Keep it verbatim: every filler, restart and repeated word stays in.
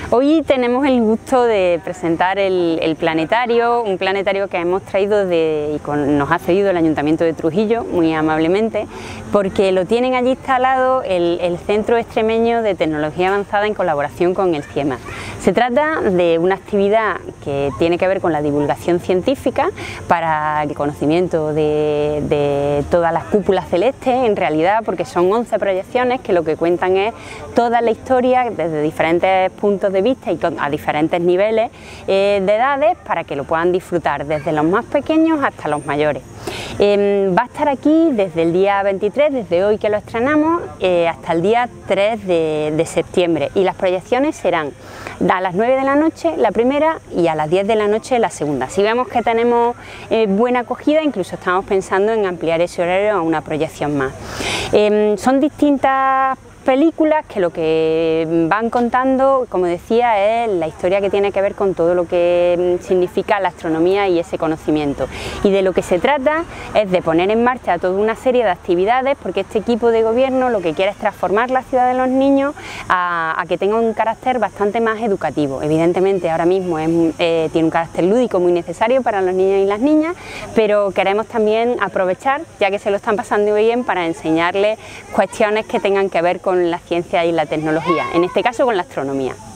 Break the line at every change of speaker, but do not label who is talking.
Hoy tenemos el gusto de presentar el, el planetario, un planetario que hemos traído de, y con, nos ha cedido el Ayuntamiento de Trujillo muy amablemente, porque lo tienen allí instalado el, el Centro Extremeño de Tecnología Avanzada en colaboración con el CIEMAT. Se trata de una actividad que tiene que ver con la divulgación científica para el conocimiento de, de todas las cúpulas celestes, en realidad, porque son once proyecciones que lo que cuentan es toda la historia desde diferentes puntos de vista y con, a diferentes niveles eh, de edades, para que lo puedan disfrutar desde los más pequeños hasta los mayores. Eh, va a estar aquí desde el día veintitrés, desde hoy que lo estrenamos, eh, hasta el día tres de, de septiembre, y las proyecciones serán a las nueve de la noche la primera y a las diez de la noche la segunda. Si vemos que tenemos eh, buena acogida, incluso estamos pensando en ampliar ese horario a una proyección más. Eh, son distintas películas que lo que van contando, como decía, es la historia que tiene que ver con todo lo que significa la astronomía y ese conocimiento, y de lo que se trata es de poner en marcha toda una serie de actividades, porque este equipo de gobierno lo que quiere es transformar la ciudad de los niños a, a que tenga un carácter bastante más educativo. Evidentemente ahora mismo es, eh, tiene un carácter lúdico muy necesario para los niños y las niñas, pero queremos también aprovechar, ya que se lo están pasando bien, para enseñarles cuestiones que tengan que ver con la ciencia y la tecnología, en este caso con la astronomía.